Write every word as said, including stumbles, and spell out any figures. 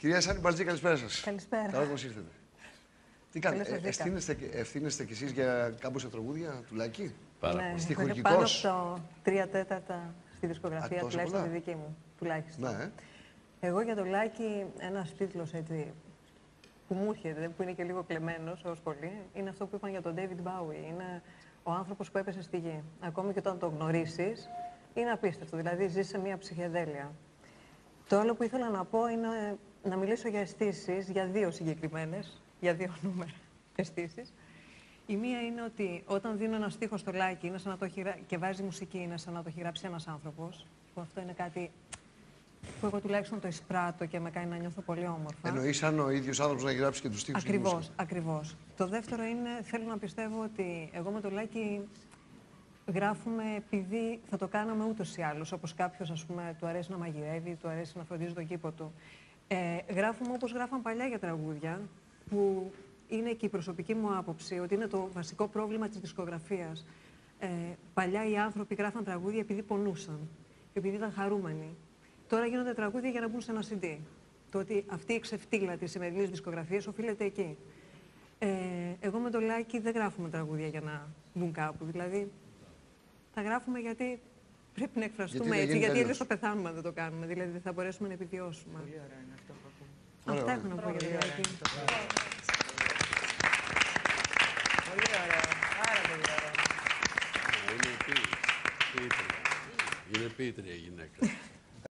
Κυρία Σάνη Μπαρτζή, καλησπέρα σας. Καλησπέρα. Καλώς μας ήρθατε. Τι κάνετε, ε, ευθύνεστε, ευθύνεστε κι εσείς για κάμποσα τραγούδια του Λάκη? Πάρα ναι, στιχουργικός. πάνω από το τρία τέταρτα στη δισκογραφία, Α, τουλάχιστον τη δική μου. Τουλάχιστον. Ναι. Εγώ για το Λάκη, ένας τίτλος έτσι που μου έρχεται, που είναι και λίγο κλεμμένος ως πολύ, είναι αυτό που είπαν για τον David Bowie. Είναι ο άνθρωπος που έπεσε στη γη. Ακόμη και όταν το γνωρίσεις, είναι απίστευτο. Δηλαδή, ζει σε μια ψυχεδέλεια. Το άλλο που ήθελα να πω είναι να μιλήσω για αισθήσεις, για δύο συγκεκριμένες, για δύο νούμερα αισθήσεις. Η μία είναι ότι όταν δίνω ένα στίχο στο Λάκη είναι σαν να το έχει, και βάζει μουσική, είναι σαν να το έχει γράψει ένας άνθρωπος. Που αυτό είναι κάτι που εγώ τουλάχιστον το εισπράττω και με κάνει να νιώθω πολύ όμορφα. Εννοείς σαν ο ίδιος άνθρωπος να γράψει και τους στίχους? Ακριβώς, ακριβώς. Το δεύτερο είναι, θέλω να πιστεύω ότι εγώ με το Λάκη γράφουμε επειδή θα το κάναμε ούτως ή άλλως. Όπως κάποιος, ας πούμε, του αρέσει να μαγειρεύει, του αρέσει να φροντίζει τον κήπο του. Ε, γράφουμε όπως γράφαν παλιά για τραγούδια, που είναι και η προσωπική μου άποψη, ότι είναι το βασικό πρόβλημα της δισκογραφίας. Ε, παλιά οι άνθρωποι γράφαν τραγούδια επειδή πονούσαν, επειδή ήταν χαρούμενοι. Τώρα γίνονται τραγούδια για να μπουν σε ένα σι ντι. Το ότι αυτή η ξεφτύλα της σημερινής δισκογραφίας οφείλεται εκεί. Ε, εγώ με το Λάκη δεν γράφουμε τραγούδια για να μπουν κάπου. Δηλαδή, τα γράφουμε γιατί πρέπει να εκφραστούμε γιατί έτσι, γιατί αλλιώς θα πεθάνουμε αν δεν το κάνουμε. Δηλαδή, δεν θα μπορέσουμε να επιβιώσουμε. Πολύ ωραία είναι αυτό που ακούμε. Αυτά έχω να πω για το Λάκη. Πολύ ωραία. Πάρα πολύ ωραία. Είναι ποίτρια. Είναι ποίτρια γυναίκα.